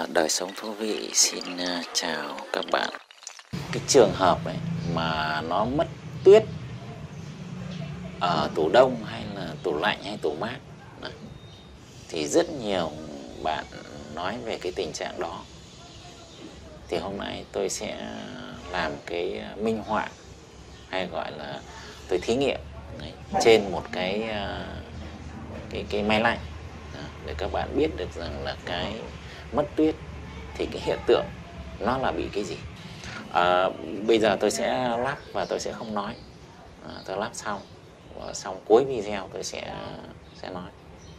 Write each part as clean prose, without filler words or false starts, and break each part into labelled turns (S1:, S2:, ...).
S1: Đời sống thú vị xin chào các bạn. Cái trường hợp ấy mà nó mất tuyết ở tủ đông hay là tủ lạnh hay tủ mát này, thì rất nhiều bạn nói về cái tình trạng đó. Thì hôm nay tôi sẽ làm cái minh họa, hay gọi là tôi thí nghiệm đấy, trên một cái máy lạnh để các bạn biết được rằng là cái mất tuyết thì cái hiện tượng nó là bị cái gì. Bây giờ tôi sẽ lắp và tôi sẽ không nói, tôi lắp xong và xong cuối video tôi sẽ nói.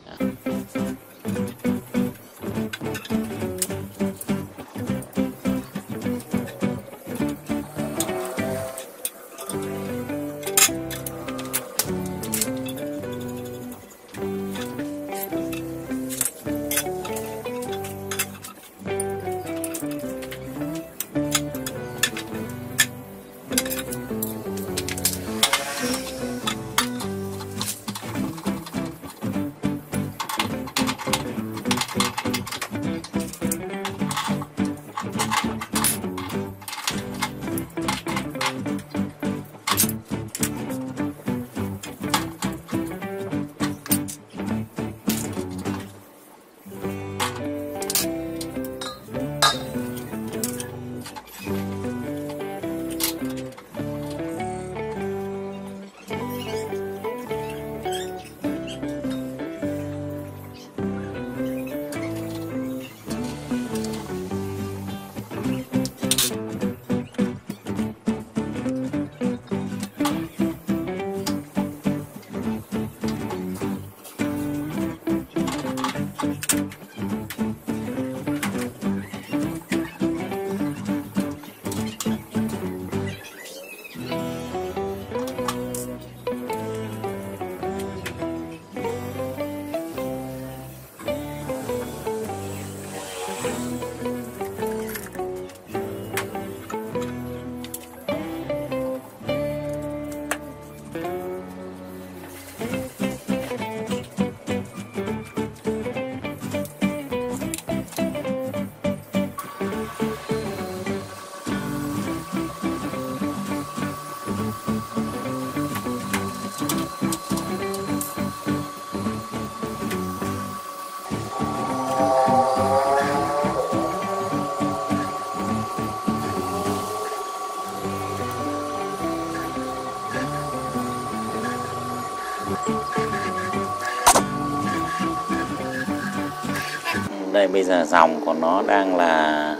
S1: Đây bây giờ dòng của nó đang là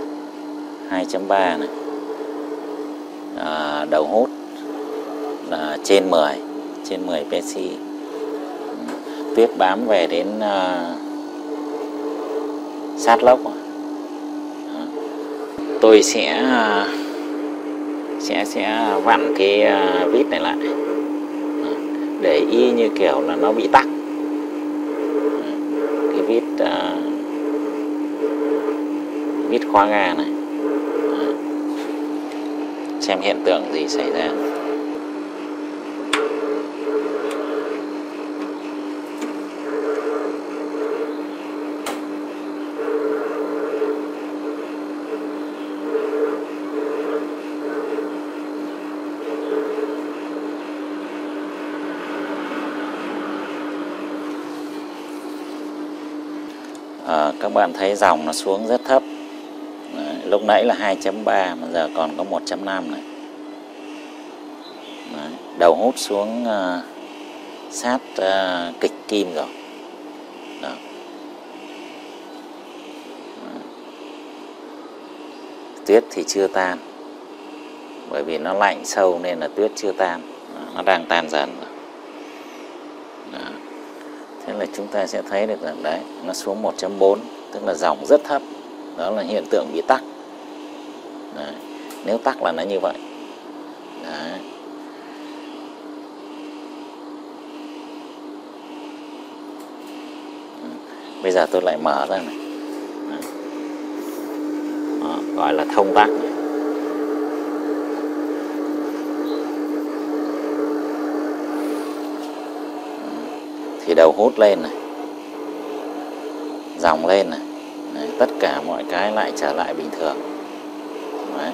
S1: 2.3 này, đầu hút là trên 10 psi. Tuyết bám về đến sát lốc. Tôi sẽ vặn cái vít này lại để y như kiểu là nó bị tắc. Cái vít khóa ga này, xem hiện tượng gì xảy ra. Các bạn thấy dòng nó xuống rất thấp. Đấy, lúc nãy là 2.3 mà giờ còn có 1.5 này. Đấy, đầu hút xuống sát kịch kim rồi. Đó. Tuyết thì chưa tan, bởi vì nó lạnh sâu nên là tuyết chưa tan. Nó đang tan dần rồi. Đó. Thế là chúng ta sẽ thấy được rằng đấy, nó xuống 1.4, tức là dòng rất thấp. Đó là hiện tượng bị tắc. Đấy. Nếu tắc là nó như vậy. Đấy. Bây giờ tôi lại mở ra này. Đó, gọi là thông tắc này. Thì đầu hút lên này, dòng lên này. Đấy. tất cả mọi cái lại trở lại bình thường. Đấy.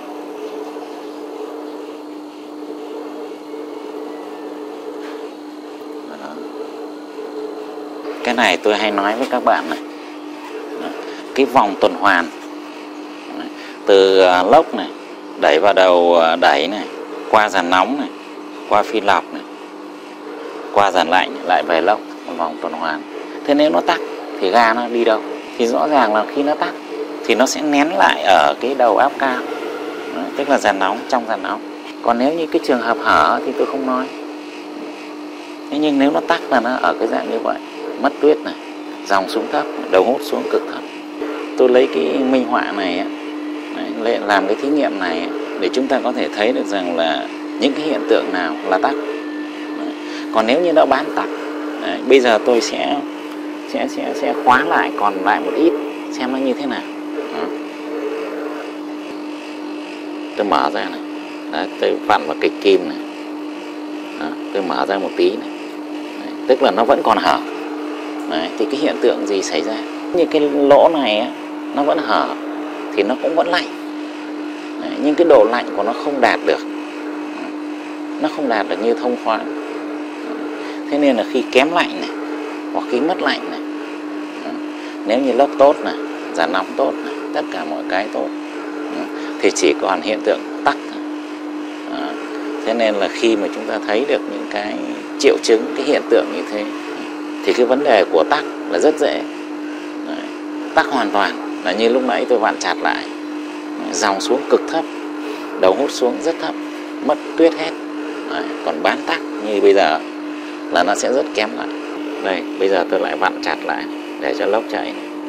S1: Đó. Cái này tôi hay nói với các bạn này, cái vòng tuần hoàn. Đấy. Từ lốc này đẩy vào đầu đẩy này, qua dàn nóng này, qua phi lọc này, qua dàn lạnh lại về lốc, một vòng tuần hoàn. Thế nếu nó tắc thì ga nó đi đâu? Thì rõ ràng là khi nó tắc thì nó sẽ nén lại ở cái đầu áp cao. Đấy, tức là dàn nóng, trong dàn nóng. Còn nếu như cái trường hợp hở thì tôi không nói. Thế nhưng nếu nó tắc là nó ở cái dạng như vậy, mất tuyết này, dòng xuống thấp, đầu hút xuống cực thấp. Tôi lấy cái minh họa này đấy, làm cái thí nghiệm này để chúng ta có thể thấy được rằng là những cái hiện tượng nào là tắc. Đấy. Còn nếu như nó bán tắc, đấy, bây giờ tôi sẽ khóa lại, còn lại một ít xem nó như thế nào. Đó. Tôi mở ra này, đấy, tôi vặn vào cái kim này. Đó, tôi mở ra một tí này. Đấy, tức là nó vẫn còn hở. Đấy, thì cái hiện tượng gì xảy ra? Như cái lỗ này á, nó vẫn hở thì nó cũng vẫn lạnh. Đấy, nhưng cái độ lạnh của nó không đạt được. Nó không đạt được như thông thoáng. Thế nên là khi kém lạnh này, hoặc khi mất lạnh này, nếu như lốc tốt này, dàn nóng tốt này, tất cả mọi cái tốt, thì chỉ còn hiện tượng tắc. Thế nên là khi mà chúng ta thấy được những cái triệu chứng, cái hiện tượng như thế, thì cái vấn đề của tắc là rất dễ. Đấy, tắc hoàn toàn là như lúc nãy tôi vặn chặt lại, dòng xuống cực thấp, đầu hút xuống rất thấp, mất tuyết hết. Đấy, còn bán tắc như bây giờ là nó sẽ rất kém lại. Đây, bây giờ tôi lại vặn chặt lại để cho lốc chạy.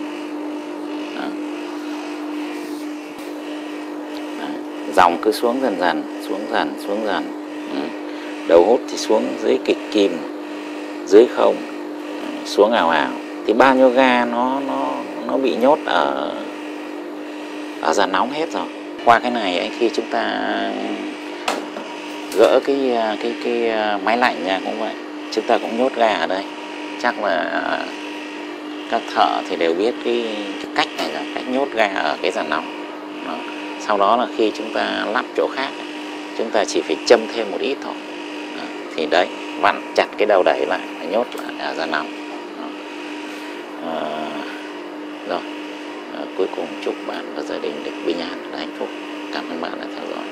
S1: Dòng cứ xuống dần dần, xuống dần. Đầu hút thì xuống dưới kịch kim, dưới không, xuống ảo ảo. Thì bao nhiêu ga nó bị nhốt ở dàn nóng hết rồi. Qua cái này khi chúng ta gỡ cái máy lạnh ra cũng vậy, chúng ta cũng nhốt ga ở đây. Chắc là các thợ thì đều biết cái cách này rồi, cách nhốt ga ở cái dàn nóng. Đó. Sau đó là khi chúng ta lắp chỗ khác, chúng ta chỉ phải châm thêm một ít thôi. Đó. Thì đấy, vặn chặt cái đầu đẩy lại, nhốt lại ở dàn nóng. Rồi, cuối cùng chúc bạn và gia đình được bình an và hạnh phúc. Cảm ơn bạn đã theo dõi.